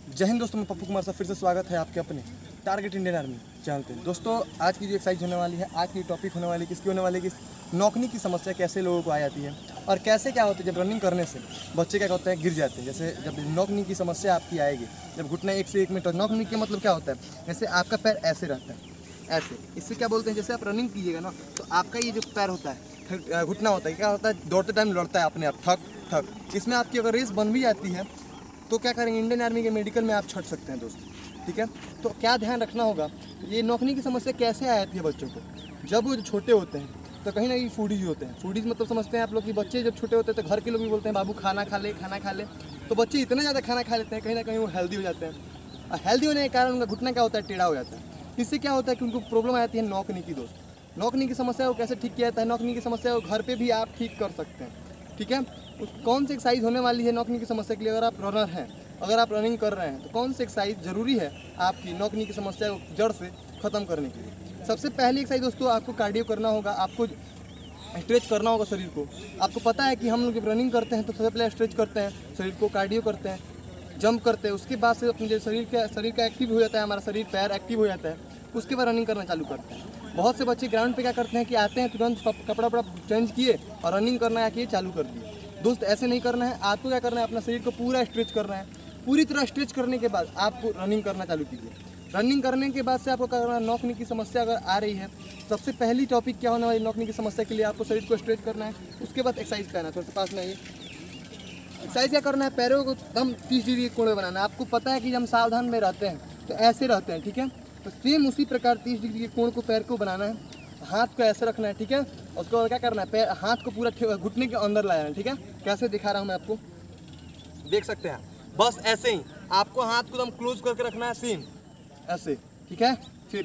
जय हिंद दोस्तों, मैं पप्पू कुमार साहब फिर से स्वागत है आपके अपने टारगेट इंडियन आर्मी चैनल पे। दोस्तों आज की जो एक्सरसाइज होने वाली है, आज की टॉपिक होने वाली है किसकी होने वाली है कि नौकनी की समस्या कैसे लोगों को आ जाती है और कैसे क्या होता है जब रनिंग करने से बच्चे क्या होते हैं गिर जाते हैं। जैसे जब नौकनी की समस्या आपकी आएगी, जब घुटने एक से एक में नौकनी का मतलब क्या होता है, जैसे आपका पैर ऐसे रहता है, ऐसे, इससे क्या बोलते हैं, जैसे आप रनिंग कीजिएगा ना तो आपका ये जो पैर होता है, घुटना होता है, क्या होता है, दौड़ते टाइम लड़ता है अपने आप, ठक ठक। इसमें आपकी अगर रेस बन भी जाती है तो क्या करेंगे, इंडियन आर्मी के मेडिकल में आप छट सकते हैं दोस्तों। ठीक है, तो क्या ध्यान रखना होगा, ये नौकनी की समस्या कैसे आ जाती है बच्चों को, जब वो छोटे होते हैं तो कहीं ना कहीं फूडीज होते हैं। फूडीज मतलब समझते हैं आप लोग कि बच्चे जब छोटे होते हैं तो घर के लोग भी बोलते हैं बाबू खाना खा ले, खाना खा ले, तो बच्चे इतना ज़्यादा खाना खा लेते हैं कहीं ना कहीं वो हेल्दी हो जाते हैं। और हेल्दी होने के कारण उनका घुटना क्या होता है, टेढ़ा हो जाता है। इससे क्या होता है कि उनको प्रॉब्लम आ जाती है नौकनी की। दोस्त नौकनी की समस्या को कैसे ठीक किया जाता है, नौकनी की समस्या को घर पर भी आप ठीक कर सकते हैं। ठीक है, कौन सी एक्सरसाइज होने वाली है नौकनी की समस्या के लिए, अगर आप रनर हैं, अगर आप रनिंग कर रहे हैं तो कौन सी एक्सरसाइज ज़रूरी है आपकी नौकनी की समस्या को जड़ से ख़त्म करने के लिए। सबसे पहली एक्सरसाइज दोस्तों, आपको कार्डियो करना होगा, आपको स्ट्रेच करना होगा शरीर को। आपको पता है कि हम लोग जब रनिंग करते हैं तो सबसे पहले स्ट्रेच करते हैं शरीर को, कार्डियो करते हैं, जंप करते हैं, उसके बाद से अपने जो शरीर का एक्टिव हो जाता है, हमारा शरीर पैर एक्टिव हो जाता है, उसके बाद रनिंग करना चालू करते हैं। बहुत से बच्चे ग्राउंड पे क्या करते हैं कि आते हैं तुरंत कपड़ा वपड़ा चेंज किए और रनिंग करना आके चालू कर दिए। दोस्त ऐसे नहीं करना है, आपको क्या करना है, अपना शरीर को पूरा स्ट्रेच करना है। पूरी तरह स्ट्रेच करने के बाद आपको रनिंग करना चालू कीजिए। रनिंग करने के बाद से आपको क्या करना है, नौकनी की समस्या अगर आ रही है, सबसे पहली टॉपिक क्या होने वाली नौकनी की समस्या के लिए, आपको शरीर को स्ट्रेच करना है। उसके बाद एक्सरसाइज करना है, थोड़ा सा पास में आइए। एक्सरसाइज क्या करना है, पैरों को एकदम 30 डिग्री के कोण बनाना है। आपको पता है कि हम सावधान में रहते हैं तो ऐसे रहते हैं, ठीक है, तो सेम उसी प्रकार 30 डिग्री के कोण को पैर को बनाना है, हाथ को ऐसे रखना है। ठीक है, उसको और क्या करना है, पैर हाथ को पूरा घुटने के अंदर लाना है। ठीक है, कैसे दिखा रहा हूँ मैं आपको, देख सकते हैं, बस ऐसे ही आपको हाथ को एकदम क्लोज करके रखना है, सेम ऐसे। ठीक है, फिर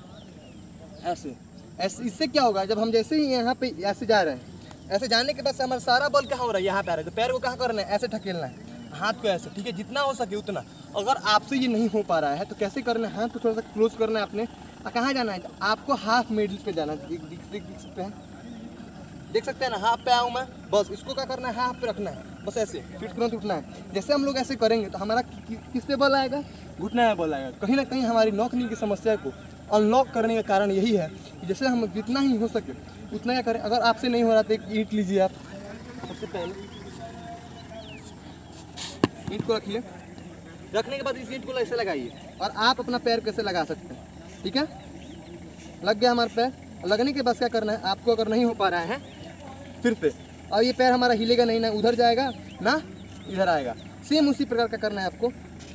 ऐसे ऐसे। इससे क्या होगा, जब हम जैसे ही यहाँ पे ऐसे जा रहे हैं, ऐसे जाने के बाद से हमारा सारा बल कहाँ हो रहा है, यहाँ पे आ रहा है, तो पैर को कहाँ करना है, ऐसे ढकेलना है, हाथ को ऐसे। ठीक है, जितना हो सके उतना। अगर आपसे ये नहीं हो पा रहा है तो कैसे करना है, हाथ को थोड़ा सा क्लोज करना है अपने। कहाँ जाना है, आपको हाफ मिडिल पे जाना है। देख सकते हैं, देख सकते हैं ना, हाफ पे आऊँ मैं, बस इसको क्या करना है, हाफ पे रखना है, बस ऐसे, फिर तुरंत उठना है। जैसे हम लोग ऐसे करेंगे तो हमारा किस पे बल आएगा, घुटना में बल आएगा। कहीं ना कहीं हमारी नौकनी की समस्या को अनलॉक करने का कारण यही है कि जैसे हम जितना ही हो सके उतना क्या करें। अगर आपसे नहीं हो रहा तो एक ईंट लीजिए आप, सबसे पहले ईंट को रखिए, रखने के बाद इस ईंट को ऐसे लगाइए और आप अपना पैर कैसे लगा सकते हैं। ठीक है, लग गया हमारा पैर। लगने के बाद क्या करना है, आपको अगर नहीं हो पा रहा है फिर से, और ये पैर हमारा हिलेगा नहीं, ना उधर जाएगा ना इधर आएगा, सेम उसी प्रकार का करना है आपको।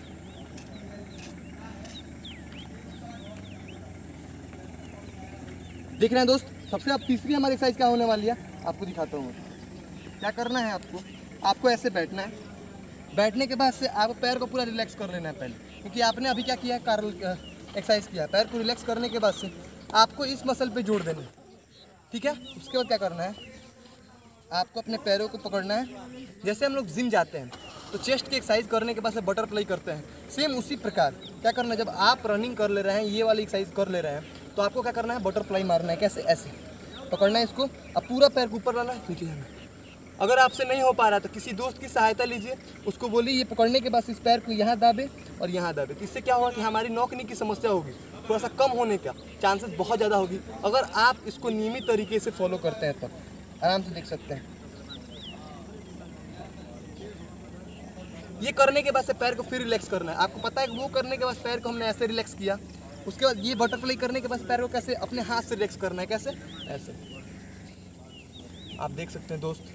देख रहे हैं दोस्त, सबसे अब तीसरी हमारी एक्सरसाइज क्या होने वाली है आपको दिखाता हूँ। क्या करना है आपको ऐसे बैठना है। बैठने के बाद से आप पैर को पूरा रिलैक्स कर लेना है पहले, क्योंकि आपने अभी क्या किया है, कार्ल एक्सरसाइज किया है। पैर को रिलैक्स करने के बाद से आपको इस मसल पे जोड़ देना है। ठीक है, उसके बाद क्या करना है, आपको अपने पैरों को पकड़ना है। जैसे हम लोग जिम जाते हैं तो चेस्ट की एक्सरसाइज करने के बाद से बटरफ्लाई करते हैं, सेम उसी प्रकार क्या करना है, जब आप रनिंग कर ले रहे हैं, ये वाली एक्सरसाइज कर ले रहे हैं, तो आपको क्या करना है, बटरफ्लाई मारना है। कैसे, ऐसे पकड़ना है इसको, अब पूरा पैर को ऊपर लाना है, नीचे जाना है। अगर आपसे नहीं हो पा रहा तो किसी दोस्त की सहायता लीजिए, उसको बोलिए ये पकड़ने के बाद इस पैर को यहाँ दाबे और यहाँ दाबे। तो इससे क्या होगा कि हमारी नौकनी की समस्या होगी थोड़ा सा कम होने का चांसेस बहुत ज़्यादा होगी, अगर आप इसको नियमित तरीके से फॉलो करते हैं तब। आराम से देख सकते हैं, ये करने के बाद से पैर को फिर रिलैक्स करना है। आपको पता है कि वो करने के बाद पैर को हमने ऐसे रिलैक्स किया, उसके बाद ये बटरफ्लाई करने के बाद पैर को कैसे अपने हाथ से रिलैक्स करना है, कैसे, ऐसे। आप देख सकते हैं दोस्त,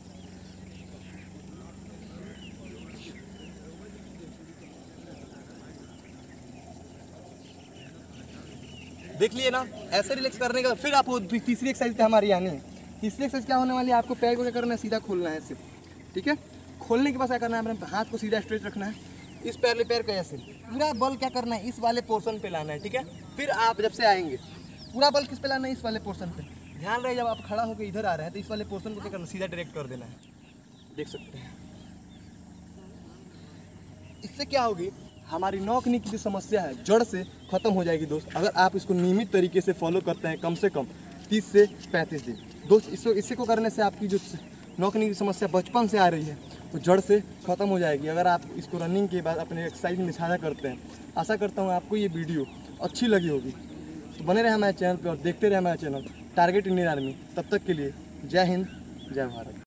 देख लिए ना, ऐसे रिलैक्स करने का। फिर आप तीसरी एक्सरसाइज पे हमारी आनी है। तीसरी एक्सरसाइज क्या होने वाली है, आपको पैर को क्या करना है, सीधा खोलना है ऐसे। ठीक है, खोलने के बाद क्या करना है, अपने हाथ को सीधा स्ट्रेट रखना है, इस पैर को ऐसे पूरा बल क्या करना है, इस वाले पोर्शन पे लाना है। ठीक है, फिर आप जब से आएंगे पूरा बल किस पे लाना है, इस वाले पोर्शन पे। ध्यान रहे, जब आप खड़ा होकर इधर आ रहे हैं तो इस वाले पोर्शन को क्या करना है, सीधा डायरेक्ट कर देना है। देख सकते हैं, इससे क्या होगी, हमारी नौकनी की जो समस्या है जड़ से खत्म हो जाएगी दोस्त, अगर आप इसको नियमित तरीके से फॉलो करते हैं, कम से कम 30 से 35 दिन। दोस्त इसको को करने से आपकी जो नौकनी की समस्या बचपन से आ रही है तो जड़ से ख़त्म हो जाएगी अगर आप इसको रनिंग के बाद अपने एक्सरसाइज में साझा करते हैं। आशा करता हूँ आपको ये वीडियो अच्छी लगी होगी। तो बने रहे हमारे चैनल पर और देखते रहे हमारा चैनल टारगेट इंडियन आर्मी। तब तक के लिए जय हिंद, जय भारत।